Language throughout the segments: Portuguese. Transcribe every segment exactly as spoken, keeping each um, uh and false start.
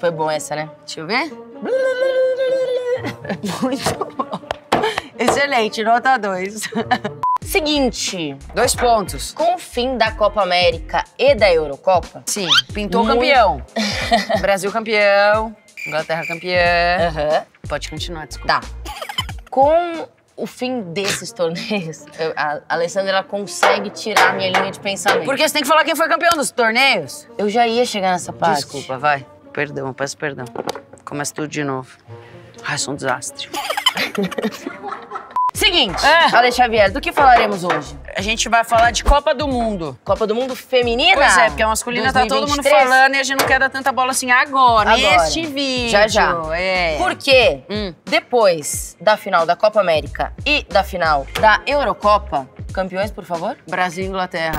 Foi bom essa, né? Deixa eu ver. Muito bom. Excelente, nota dois. Seguinte. Dois pontos. Com o fim da Copa América e da Eurocopa... Sim, pintou muito... campeão. Brasil campeão, Inglaterra campeã. Aham. Pode continuar, desculpa. Tá. Com o fim desses torneios, eu, a Alessandra ela consegue tirar a minha linha de pensamento. Porque você tem que falar quem foi campeão dos torneios. Eu já ia chegar nessa parte. Desculpa, vai. Perdão, eu peço perdão. Começa tudo de novo. Ai, sou um desastre. Seguinte, É. Ale Xavier, do que falaremos hoje? A gente vai falar de Copa do Mundo. Copa do Mundo feminina? Pois é, porque a masculina tá todo mundo falando e a gente não quer dar tanta bola assim agora, Agora. neste vídeo. Já, já. É. Porque Hum. depois da final da Copa América e da final da Eurocopa, campeões, por favor? Brasil e Inglaterra.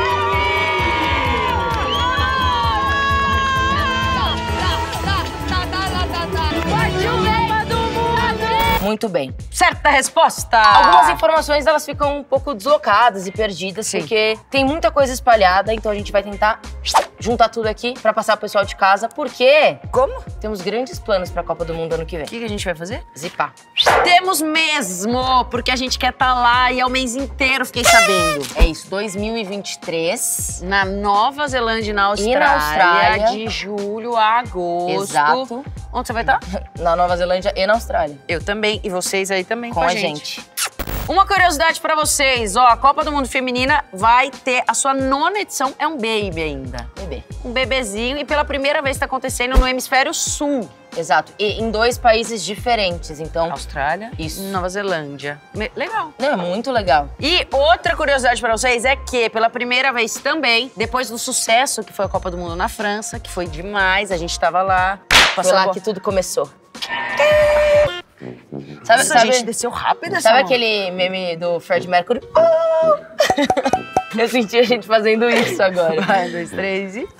Muito bem. Certa resposta! Algumas informações, elas ficam um pouco deslocadas e perdidas, Sim. porque tem muita coisa espalhada, então a gente vai tentar juntar tudo aqui pra passar pro pessoal de casa, porque Como? temos grandes planos pra Copa do Mundo ano que vem. O que que a gente vai fazer? Zipar. Temos mesmo, porque a gente quer estar lá e é o mês inteiro, fiquei sabendo. É isso, dois mil e vinte e três. Na Nova Zelândia e na Austrália, na Austrália. de julho a agosto. Exato. Onde você vai estar? Na Nova Zelândia e na Austrália. Eu também, e vocês aí também com, Com a a gente. gente. Uma curiosidade pra vocês, ó, a Copa do Mundo Feminina vai ter a sua nona edição, é um baby ainda. Bebê. Um bebezinho, e pela primeira vez tá acontecendo no hemisfério sul. Exato. E em dois países diferentes, então... Austrália Isso. e Nova Zelândia. Me- Legal. Não, é muito legal. E outra curiosidade pra vocês é que, pela primeira vez também, depois do sucesso que foi a Copa do Mundo na França, que foi demais, a gente tava lá. Foi lá bo- que tudo começou. Sabe, Nossa, a sabe, gente desceu rápido essa sabe mão. aquele meme do Fred Mercury? Eu senti a gente fazendo isso agora. Vai, dois, três e...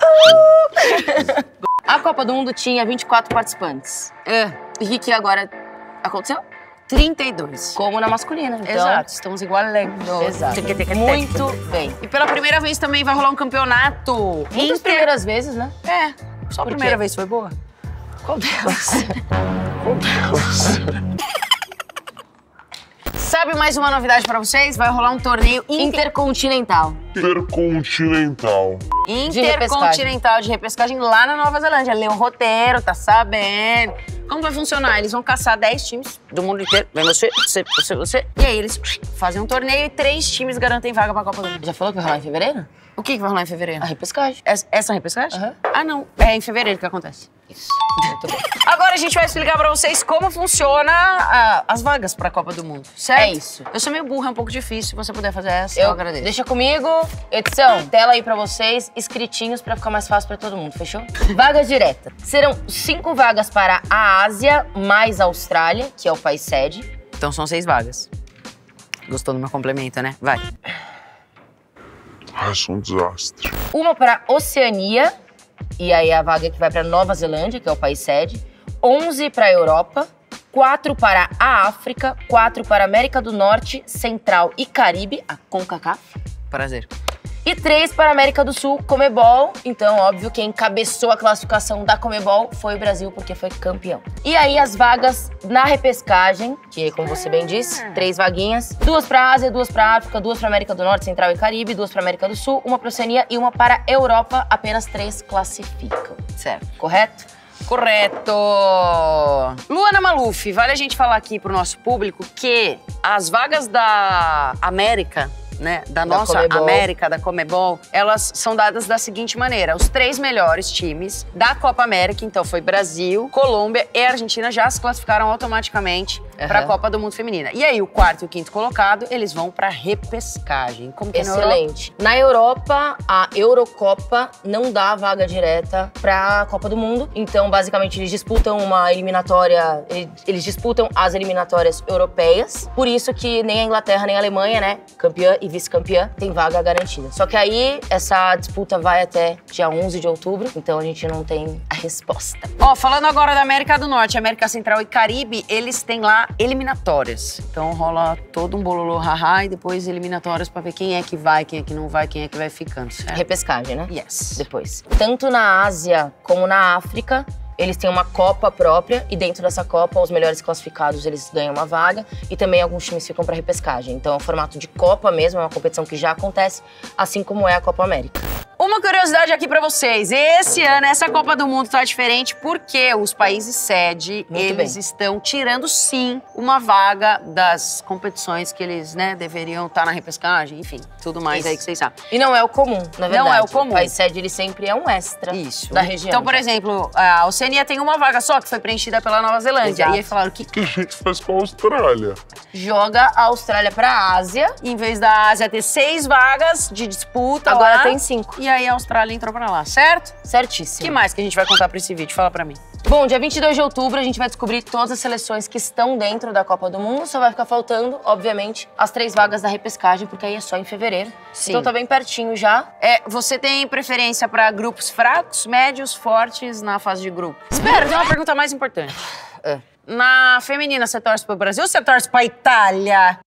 A Copa do Mundo tinha vinte e quatro participantes. É, E o que que agora aconteceu? trinta e dois. Como na masculina. Então, Exato, estamos igualando. Exato. Tic, tic, tic. Muito bem. E pela primeira vez também vai rolar um campeonato. Muitas Inter- primeiras vezes, né? É, só a Por primeira quê? vez foi boa. Qual delas? Sabe mais uma novidade pra vocês? Vai rolar um torneio inter... Intercontinental. Intercontinental. intercontinental de repescagem lá na Nova Zelândia. Lê o roteiro, tá sabendo. Como vai funcionar? Eles vão caçar dez times do mundo inteiro. Vem você, você, você, você. E aí eles fazem um torneio e três times garantem vaga pra Copa do Mundo. Já falou que vai rolar em fevereiro? O que, que vai rolar em fevereiro? A repescagem. Essa, essa é a repescagem? Aham. Ah, não. É em fevereiro que acontece. Isso. Muito bem. Agora a gente vai explicar pra vocês como funciona a- as vagas pra Copa do Mundo, certo? É isso. Eu sou meio burra, é um pouco difícil. Se você puder fazer essa, eu, Eu agradeço. Deixa comigo. Edição, tela aí pra vocês, escritinhos pra ficar mais fácil pra todo mundo, fechou? Vagas diretas. Serão cinco vagas para a Ásia mais a Austrália, que é o país sede. Então são seis vagas. Gostou do meu complemento, né? Vai. Ai, sou um desastre. Uma para a Oceania, e aí a vaga que vai pra Nova Zelândia, que é o país sede. onze para a Europa. quatro para a África. quatro para a América do Norte, Central e Caribe, a CONCACAF. Prazer. E três para a América do Sul, Comebol. Então, óbvio, quem encabeçou a classificação da Comebol foi o Brasil, porque foi campeão. E aí, as vagas na repescagem, que, como você bem disse, três vaguinhas. Duas para a Ásia, duas para a África, duas para a América do Norte, Central e Caribe, duas para a América do Sul, uma para a Oceania e uma para a Europa. Apenas três classificam. Certo. Correto? Correto! Luana Maluf, vale a gente falar aqui pro nosso público que as vagas da América, né, da, Da nossa Comebol. América, da Comebol, elas são dadas da seguinte maneira: os três melhores times da Copa América, então foi Brasil, Colômbia e Argentina, já se classificaram automaticamente para a Aham. Copa do Mundo Feminina. E aí o quarto e o quinto colocado, eles vão para repescagem. Como que é na Europa? Excelente. Na Europa, a Eurocopa não dá vaga direta pra Copa do Mundo. Então, basicamente, eles disputam uma eliminatória... ele- Eles disputam as eliminatórias europeias. Por isso que nem a Inglaterra, nem a Alemanha, né? Campeã e vice-campeã, tem vaga garantida. Só que aí, essa disputa vai até dia onze de outubro. Então, a gente não tem a resposta. Ó, falando agora da América do Norte, América Central e Caribe, eles têm lá eliminatórias. Então rola todo um bololô haha e depois eliminatórias pra ver quem é que vai, quem é que não vai, quem é que vai ficando, certo? Repescagem, né? Yes. Depois. Tanto na Ásia como na África, eles têm uma Copa própria e dentro dessa Copa, os melhores classificados, eles ganham uma vaga e também alguns times ficam para repescagem. Então é um formato de Copa mesmo, é uma competição que já acontece, assim como é a Copa América. Uma curiosidade aqui pra vocês. Esse ano, essa Copa do Mundo tá diferente porque os países sede, Muito eles bem. estão tirando, sim, uma vaga das competições que eles, né, deveriam estar na repescagem, enfim, tudo mais Isso. aí que vocês sabem. E não é o comum, na verdade. Não é o comum. O país sede, ele sempre é um extra Isso. da região. Então, por exemplo, a Oceania tem uma vaga só que foi preenchida pela Nova Zelândia. Exato. E aí falaram que, O que a gente faz com a Austrália? Joga a Austrália pra Ásia, em vez da Ásia ter seis vagas de disputa agora lá, tem cinco. e aí a Austrália entrou pra lá, certo? O Certíssimo. que mais que a gente vai contar pra esse vídeo? Fala pra mim. Bom, dia vinte e dois de outubro a gente vai descobrir todas as seleções que estão dentro da Copa do Mundo. Só vai ficar faltando, obviamente, as três vagas da repescagem, porque aí é só em fevereiro. Sim. Então tá bem pertinho já. É, você tem preferência pra grupos fracos, médios, fortes na fase de grupo? Espera, tem uma pergunta mais importante. É. Na feminina, você torce pro Brasil ou você torce pra Itália?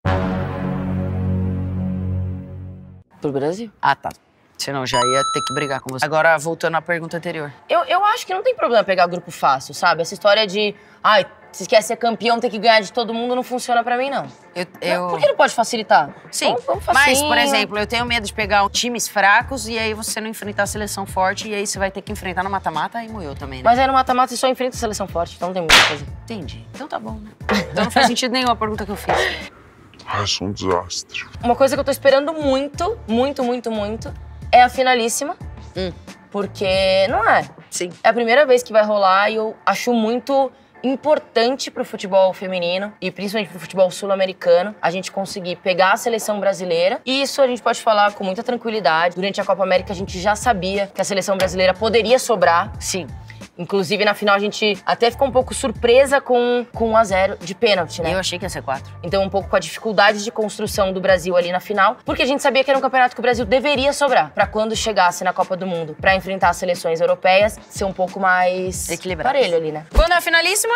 Pro Brasil. Ah, tá. Senão já ia ter que brigar com você. Agora, voltando à pergunta anterior. Eu, eu acho que não tem problema pegar grupo fácil, sabe? Essa história de, ai, se quer ser campeão, tem que ganhar de todo mundo, não funciona pra mim, não. Eu, Não, eu... Por que não pode facilitar? Sim, Vamos, vamos mas, facinho. por exemplo, eu tenho medo de pegar times fracos e aí você não enfrentar a seleção forte e aí você vai ter que enfrentar no mata-mata e moeu também, né? Mas aí no mata-mata você só enfrenta a seleção forte, então não tem muito o que fazer. Entendi. Então tá bom, né? Então não faz sentido nenhum a pergunta que eu fiz. Ah, isso é um desastre. Uma coisa que eu tô esperando muito, muito, muito, muito, é a finalíssima. Hum. Porque não é. Sim. É a primeira vez que vai rolar e eu acho muito importante pro futebol feminino e principalmente pro futebol sul-americano a gente conseguir pegar a seleção brasileira. E isso a gente pode falar com muita tranquilidade. Durante a Copa América a gente já sabia que a seleção brasileira poderia sobrar. Sim. Inclusive, na final, a gente até ficou um pouco surpresa com, com um a zero de pênalti, né? Eu achei que ia ser quatro. Então, um pouco com a dificuldade de construção do Brasil ali na final, porque a gente sabia que era um campeonato que o Brasil deveria sobrar, pra quando chegasse na Copa do Mundo, pra enfrentar as seleções europeias, ser um pouco mais Equilibrado. parelho ali, né? Quando é a finalíssima?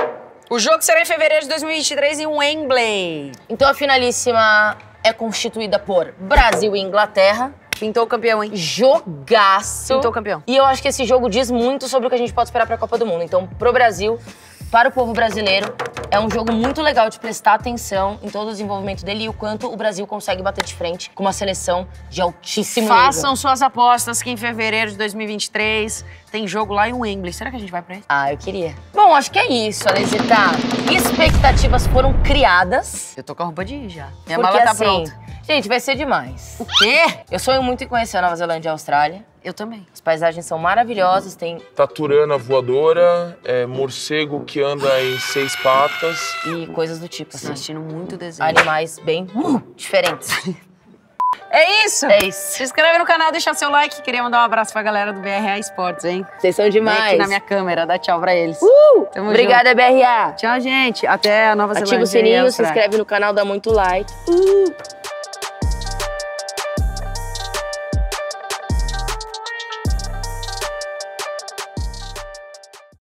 O jogo será em fevereiro de dois mil e vinte e três em Wembley. Então, a finalíssima é constituída por Brasil e Inglaterra. Pintou o campeão, hein? Jogaço. Pintou o campeão. E eu acho que esse jogo diz muito sobre o que a gente pode esperar pra Copa do Mundo. Então, pro Brasil, para o povo brasileiro, é um jogo muito legal de prestar atenção em todo o desenvolvimento dele e o quanto o Brasil consegue bater de frente com uma seleção de altíssimo nível. Façam suas apostas que em fevereiro de dois mil e vinte e três tem jogo lá em Wembley. Será que a gente vai pra isso? Ah, eu queria. Bom, acho que é isso, Alesita. Expectativas foram criadas. Eu tô com a roupa de ir já. Minha Porque mala tá assim, pronta. gente, vai ser demais. O quê? Eu sonho muito em conhecer a Nova Zelândia e a Austrália. Eu também. As paisagens são maravilhosas, tem Taturana voadora, é, morcego que anda em seis patas. e coisas do tipo, Tô assim. assistindo muito desenho. Animais bem uh, diferentes. É isso! É isso. Se inscreve no canal, deixa seu like. Queria mandar um abraço pra galera do B R A Esportes, hein? Vocês são Vem demais. aqui na minha câmera, dá tchau pra eles. Uh! Tamo Obrigada, B R A. Tchau, gente. Até a Nova Zelândia. Ativa o e a sininho, se Austrália. inscreve no canal, dá muito like. Uh!